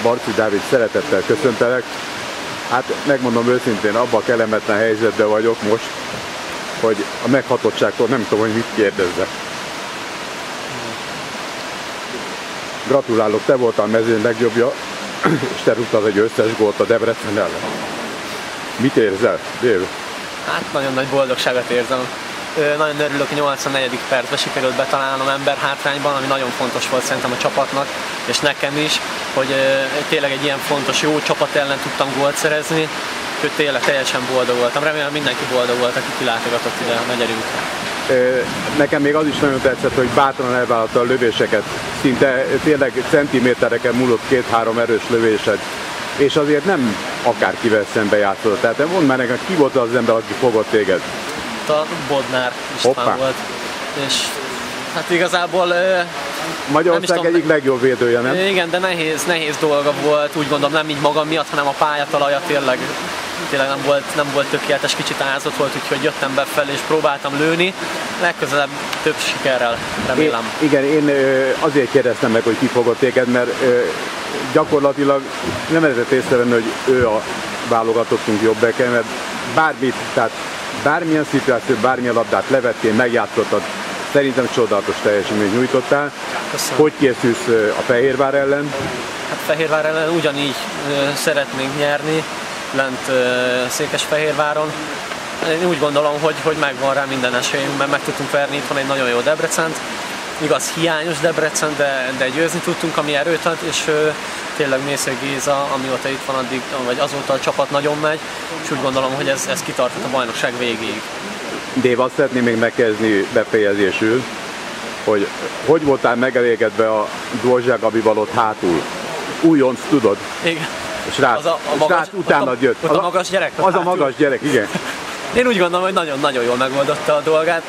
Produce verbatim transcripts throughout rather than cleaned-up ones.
Barczi Dávid, szeretettel köszöntelek. Hát megmondom őszintén, abban a kellemetlen helyzetben vagyok most, hogy a meghatottságtól nem tudom, hogy mit kérdezzek. Gratulálok, te voltál a mezőny legjobbja, és te rúgtad egy összes gólt a Debrecen ellen. Mit érzel, Dév? Hát nagyon nagy boldogságot érzem. Nagyon örülök, hogy nyolcvannegyedik percben sikerült betalálnom ember hátrányban, ami nagyon fontos volt szerintem a csapatnak, és nekem is, hogy tényleg egy ilyen fontos, jó csapat ellen tudtam gólt szerezni, hogy tényleg teljesen boldog voltam. Remélem mindenki boldog volt, aki kilátogatott ide a megyerünkre. Nekem még az is nagyon tetszett, hogy bátran elvállalta a lövéseket. Szinte tényleg centimétereken múlott két-három erős lövésed. És azért nem akárkivel szembe játszott. Tehát mondd már nekem, ki volt az ember, aki fogott téged? A Bodnár István Hoppá. volt. És hát igazából... Magyarország egyik legjobb védője, nem? Igen, de nehéz, nehéz dolga volt, úgy gondolom, nem így magam miatt, hanem a pályatalaja tényleg, tényleg nem, volt, nem volt tökéletes, kicsit ázott volt, úgyhogy jöttem befelé és próbáltam lőni. Legközelebb több sikerrel, remélem. Én, igen, én azért kérdeztem meg, hogy ki fogott téged, mert gyakorlatilag nem lehetett észrevenni, hogy ő a válogatottunk jobb beke, mert bármit, tehát bármilyen szituáció, bármilyen labdát levettél, megjátszottad, szerintem csodálatos teljesítményt nyújtottál. Köszönöm. Hogy készülsz a Fehérvár ellen? Hát Fehérvár ellen ugyanígy szeretnénk nyerni, lent Székesfehérváron. Én úgy gondolom, hogy, hogy megvan rá minden esélyünk, mert meg tudtunk verni itthon egy nagyon jó Debrecent. Igaz, hiányos Debrecen, de, de győzni tudtunk, ami erőt ad, és tényleg Mészeg Géza, amióta itt van, addig, vagy azóta a csapat nagyon megy, és úgy gondolom, hogy ez, ez kitartott a bajnokság végéig. Dév, azt szeretném még megkezdeni befejezésül, hogy hogy voltál megelégedve a Dvorzsák Gabival ott hátul? Újonc, tudod? Igen. Srác, az a, a magas, srác utánad jött. Ott a, a magas gyerek? Az hátul. A magas gyerek, igen. Én úgy gondolom, hogy nagyon-nagyon jól megoldotta a dolgát.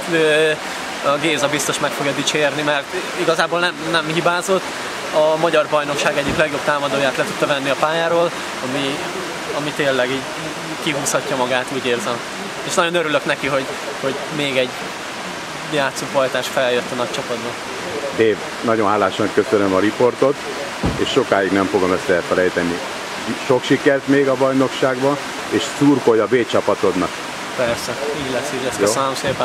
A Géza biztos meg fogja dicsérni, mert igazából nem, nem hibázott. A magyar bajnokság egyik legjobb támadóját le tudta venni a pályáról, ami, ami tényleg így kihúzhatja magát, úgy érzem. És nagyon örülök neki, hogy, hogy még egy játszópajtás feljött a nagy csapatba. Dév, nagyon hálásan köszönöm a riportot, és sokáig nem fogom ezt elfelejteni. Sok sikert még a bajnokságban, és szurkolj a B csapatodnak. Persze, így lesz, így lesz. Köszönöm szépen.